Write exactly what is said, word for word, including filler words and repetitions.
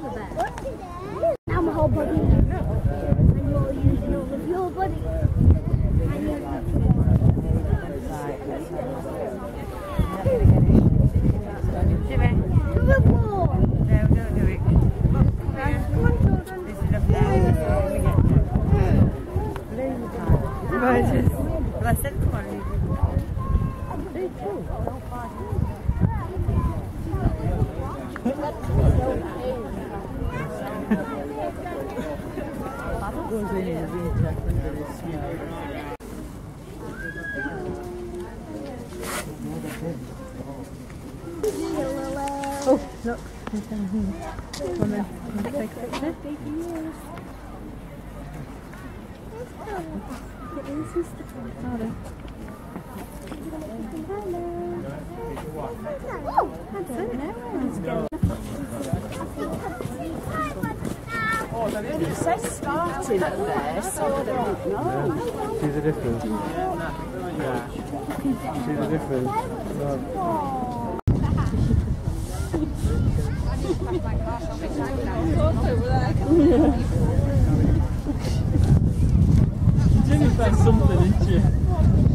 Now my whole body. And you're using all of your body. And you're Well, I said come on. Oh, look. Come on, take a picture. It says starting at there, so I don't know. See the difference? See the difference? No. Jenny found something, didn't she?